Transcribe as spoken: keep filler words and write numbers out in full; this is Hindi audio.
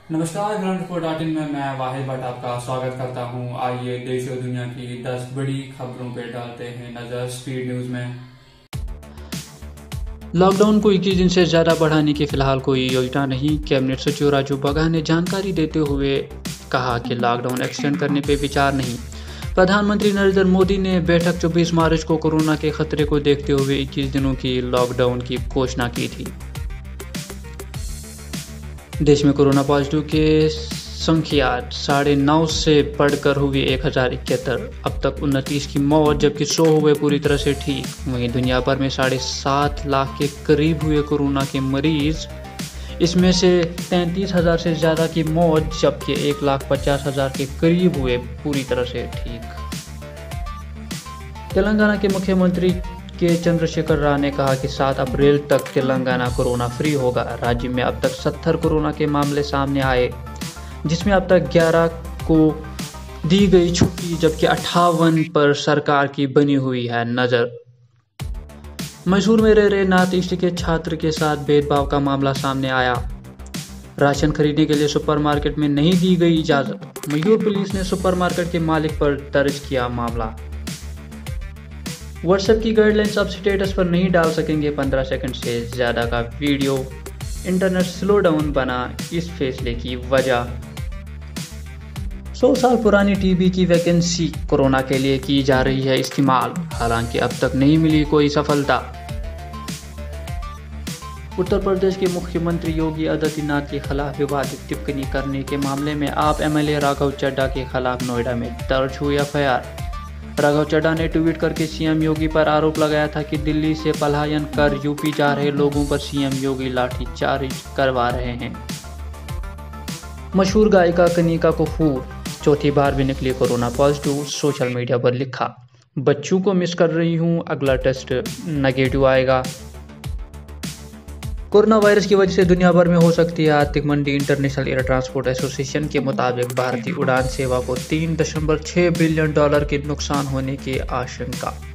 नमस्कार, ग्राउंड रिपोर्ट डॉट इन में मैं वाहिद भट्ट आपका स्वागत करता हूं। आइए देश और दुनिया की दस बड़ी खबरों पे डालते हैं नजर स्पीड न्यूज में। लॉकडाउन को इक्कीस दिन से ज़्यादा बढ़ाने की फिलहाल कोई योजना नहीं। कैबिनेट सचिव राजू बग्गा ने जानकारी देते हुए कहा कि लॉकडाउन एक्सटेंड करने पर विचार नहीं। प्रधानमंत्री नरेंद्र मोदी ने बैठक चौबीस मार्च को कोरोना के खतरे को देखते हुए इक्कीस दिनों की लॉकडाउन की घोषणा की थी। देश में कोरोना पॉजिटिव के संख्या साढ़े नौ से बढ़कर हुई एक हजार इकहत्तर। अब तक उनतीस की मौत, जबकि सौ हुए पूरी तरह से ठीक। वहीं दुनिया भर में साढ़े सात लाख के करीब हुए कोरोना के मरीज, इसमें से तैंतीस हजार से ज़्यादा की मौत, जबकि एक लाख पचास हजार के करीब हुए पूरी तरह से ठीक। तेलंगाना के मुख्यमंत्री के चंद्रशेखर राव ने कहा कि सात अप्रैल तक तेलंगाना कोरोना फ्री होगा। राज्य में अब तक सत्तर कोरोना के मामले सामने आए, जिसमें अब तक ग्यारह को दी गई छुट्टी, जबकि अट्ठावन पर सरकार की बनी हुई है नजर। मैसूर में रह रहे नॉर्थ ईस्ट के छात्र के साथ भेदभाव का मामला सामने आया। राशन खरीदने के लिए सुपरमार्केट में नहीं दी गई इजाजत। मयूर पुलिस ने सुपरमार्केट के मालिक पर दर्ज किया मामला। व्हाट्सएप की गाइडलाइंस अब स्टेटस पर नहीं डाल सकेंगे पंद्रह सेकंड से ज़्यादा का वीडियो। इंटरनेट स्लो डाउन बना इस फैसले की वजह। सौ साल पुरानी टीबी की वैकेंसी कोरोना के लिए की जा रही है इस्तेमाल, हालांकि अब तक नहीं मिली कोई सफलता। उत्तर प्रदेश के मुख्यमंत्री योगी आदित्यनाथ के खिलाफ विवादित टिप्पणी करने के मामले में आप एमएलए राघव चड्ढा के खिलाफ नोएडा में दर्ज हुई F I R. Raghav Chadha ने ट्वीट करके सीएम योगी पर आरोप लगाया था कि दिल्ली से पलायन कर यूपी जा रहे लोगों पर सीएम योगी लाठीचार्ज करवा रहे हैं। मशहूर गायिका कनिका कपूर चौथी बार भी निकली कोरोना पॉजिटिव। सोशल मीडिया पर लिखा, बच्चों को मिस कर रही हूं, अगला टेस्ट नेगेटिव आएगा। कोरोना वायरस की वजह से दुनिया भर में हो सकती है आर्थिक मंदी। इंटरनेशनल एयर ट्रांसपोर्ट एसोसिएशन के मुताबिक भारतीय उड़ान सेवा को तीन दशमलव छह बिलियन डॉलर के नुकसान होने की आशंका।